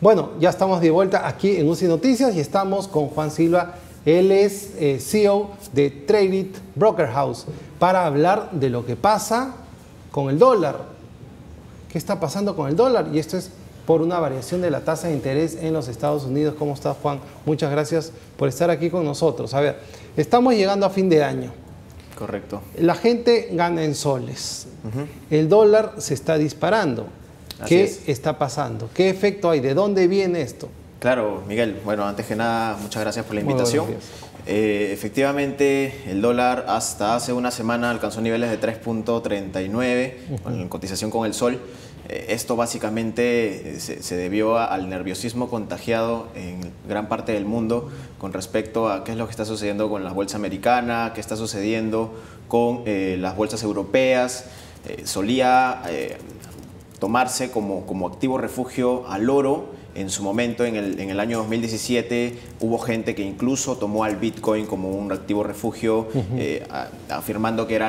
Bueno, ya estamos de vuelta aquí en UCI Noticias y estamos con Juan Silva. Él es CEO de Tradeit Broker House para hablar de lo que pasa con el dólar. ¿Qué está pasando con el dólar? Y esto es por una variación de la tasa de interés en los Estados Unidos. ¿Cómo estás, Juan? Muchas gracias por estar aquí con nosotros. A ver, estamos llegando a fin de año. Correcto. La gente gana en soles. El dólar se está disparando. ¿Qué está pasando? ¿Qué efecto hay? ¿De dónde viene esto? Claro, Miguel. Bueno, antes que nada, muchas gracias por la invitación. Efectivamente, el dólar hasta hace una semana alcanzó niveles de 3.39 en cotización con el sol. Esto básicamente se debió al nerviosismo contagiado en gran parte del mundo con respecto a qué es lo que está sucediendo con la bolsa americana, qué está sucediendo con las bolsas europeas. Solía tomarse como activo refugio al oro. En su momento, en el año 2017, hubo gente que incluso tomó al Bitcoin como un activo refugio, afirmando que era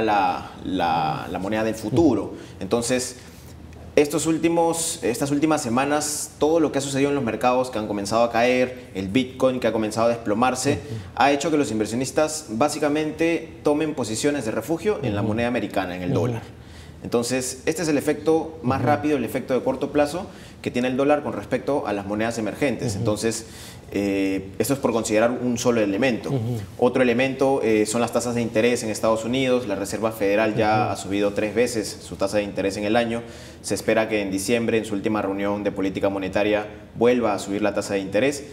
la moneda del futuro. Entonces, estas últimas semanas, todo lo que ha sucedido en los mercados que han comenzado a caer, el Bitcoin que ha comenzado a desplomarse, ha hecho que los inversionistas básicamente tomen posiciones de refugio en la moneda americana, en el dólar. Entonces, este es el efecto más rápido, el efecto de corto plazo que tiene el dólar con respecto a las monedas emergentes. Entonces, esto es por considerar un solo elemento. Otro elemento son las tasas de interés en Estados Unidos. La Reserva Federal ya ha subido 3 veces su tasa de interés en el año. Se espera que en diciembre, en su última reunión de política monetaria, vuelva a subir la tasa de interés.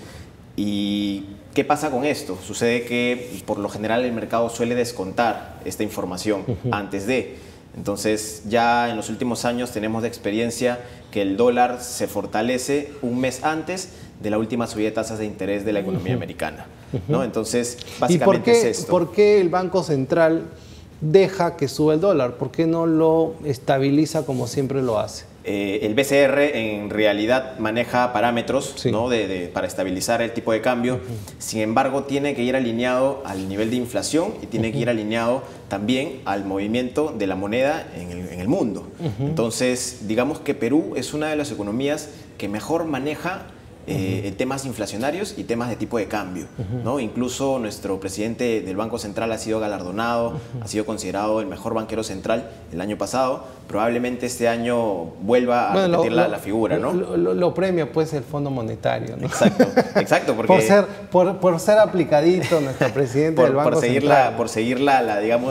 ¿Y qué pasa con esto? Sucede que, por lo general, el mercado suele descontar esta información antes de... Entonces, ya en los últimos años tenemos de experiencia que el dólar se fortalece un mes antes de la última subida de tasas de interés de la economía americana, ¿no? Entonces, básicamente es esto. ¿Por qué el Banco Central deja que suba el dólar? ¿Por qué no lo estabiliza como siempre lo hace? El BCR en realidad maneja parámetros, ¿no? para estabilizar el tipo de cambio. Sin embargo, tiene que ir alineado al nivel de inflación y tiene que ir alineado también al movimiento de la moneda en el mundo. Entonces, digamos que Perú es una de las economías que mejor maneja temas inflacionarios y temas de tipo de cambio, ¿no? Incluso nuestro presidente del Banco Central ha sido galardonado, ha sido considerado el mejor banquero central el año pasado. Probablemente este año vuelva a repetir la figura, ¿no? Lo premia pues el Fondo Monetario, ¿no? Exacto. Porque por ser aplicadito nuestro presidente del Banco Central. Por seguir la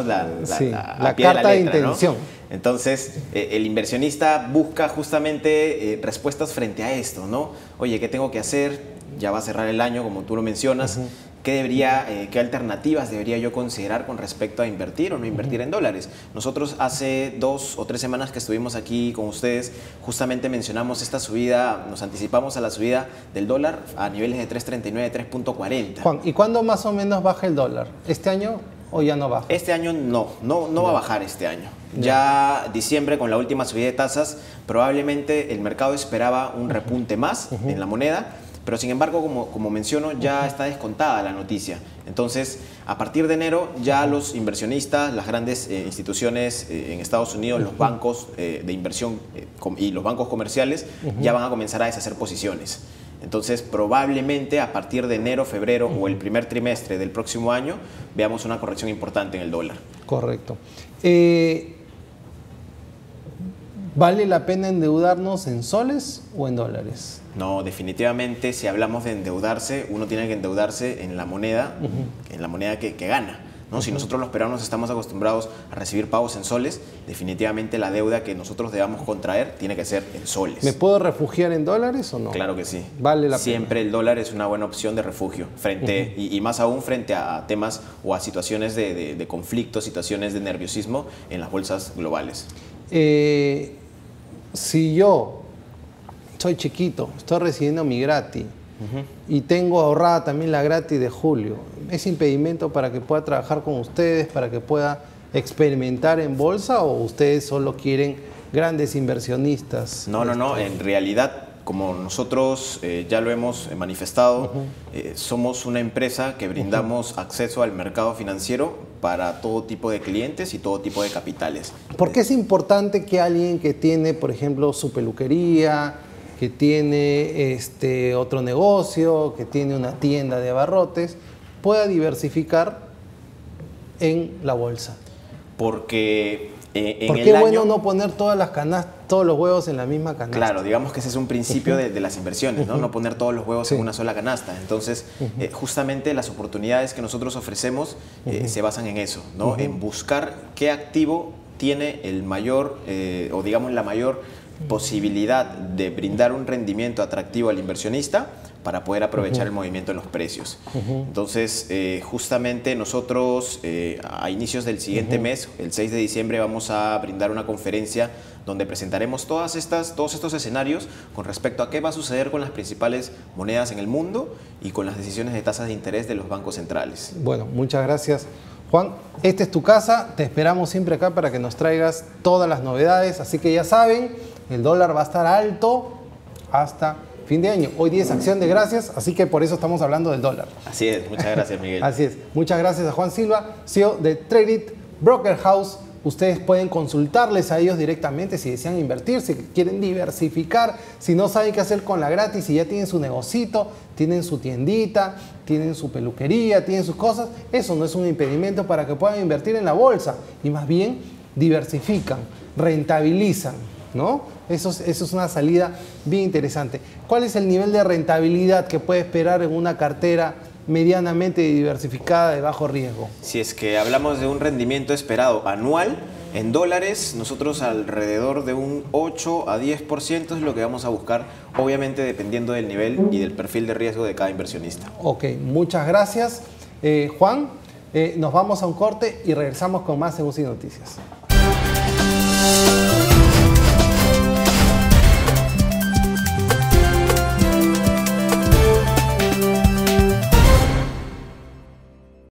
carta de intención, ¿no? Entonces, el inversionista busca justamente respuestas frente a esto, ¿no? Oye, ¿qué tengo que hacer? Ya va a cerrar el año, como tú lo mencionas. ¿Qué alternativas debería yo considerar con respecto a invertir o no invertir en dólares? Nosotros hace 2 o 3 semanas que estuvimos aquí con ustedes, justamente mencionamos esta subida, nos anticipamos a la subida del dólar a niveles de 3.39, 3.40. Juan, ¿y cuándo más o menos baja el dólar? ¿Este año o ya no baja? Este año no va a bajar este año. Ya diciembre, con la última subida de tasas, probablemente el mercado esperaba un repunte más en la moneda, pero sin embargo, como menciono, ya está descontada la noticia. Entonces, a partir de enero, ya los inversionistas, las grandes instituciones en Estados Unidos, los bancos de inversión y los bancos comerciales, ya van a comenzar a deshacer posiciones. Entonces, probablemente a partir de enero, febrero o el primer trimestre del próximo año, veamos una corrección importante en el dólar. Correcto. ¿Vale la pena endeudarnos en soles o en dólares? No, definitivamente, si hablamos de endeudarse, uno tiene que endeudarse en la moneda, que gana, ¿no? Si nosotros los peruanos estamos acostumbrados a recibir pagos en soles, definitivamente la deuda que nosotros debamos contraer tiene que ser en soles. ¿Me puedo refugiar en dólares o no? Claro que sí. Vale la pena. Siempre el dólar es una buena opción de refugio, y más aún frente a temas o a situaciones de conflicto, situaciones de nerviosismo en las bolsas globales. Si yo soy chiquito, estoy recibiendo mi gratis y tengo ahorrada también la gratis de julio, ¿es impedimento para que pueda trabajar con ustedes, para que pueda experimentar en bolsa, o ustedes solo quieren grandes inversionistas? No. En realidad, como nosotros ya lo hemos manifestado, somos una empresa que brindamos acceso al mercado financiero para todo tipo de clientes y todo tipo de capitales. ¿Por qué es importante que alguien que tiene, por ejemplo, su peluquería, que tiene otro negocio, que tiene una tienda de abarrotes, pueda diversificar en la bolsa. Porque ¿Por qué es bueno no poner todas las canastas, todos los huevos en la misma canasta? Claro, digamos que ese es un principio de las inversiones, ¿no? No poner todos los huevos en una sola canasta. Entonces, justamente las oportunidades que nosotros ofrecemos se basan en eso, ¿no? En buscar qué activo tiene el mayor, o digamos la mayor posibilidad de brindar un rendimiento atractivo al inversionista para poder aprovechar el movimiento de los precios. Entonces, justamente nosotros a inicios del siguiente mes, el 6 de diciembre, vamos a brindar una conferencia donde presentaremos todos estos escenarios con respecto a qué va a suceder con las principales monedas en el mundo y con las decisiones de tasas de interés de los bancos centrales. Bueno, muchas gracias, Juan. Esta es tu casa, te esperamos siempre acá para que nos traigas todas las novedades, así que ya saben, el dólar va a estar alto hasta fin de año. Hoy día es Acción de Gracias, así que por eso estamos hablando del dólar. Así es, muchas gracias, Miguel. Así es, muchas gracias a Juan Silva, CEO de Tradeit Broker House. Ustedes pueden consultarles a ellos directamente si desean invertir, si quieren diversificar, si no saben qué hacer con la gratis, si ya tienen su negocito, tienen su tiendita, tienen su peluquería, tienen sus cosas. Eso no es un impedimento para que puedan invertir en la bolsa y más bien diversifican, rentabilizan, ¿no? Eso es una salida bien interesante. ¿Cuál es el nivel de rentabilidad que puede esperar en una cartera medianamente diversificada de bajo riesgo? Si es que hablamos de un rendimiento esperado anual en dólares, nosotros alrededor de un 8 a 10% es lo que vamos a buscar, obviamente dependiendo del nivel y del perfil de riesgo de cada inversionista. Ok, muchas gracias. Juan, nos vamos a un corte y regresamos con más en UCI Noticias.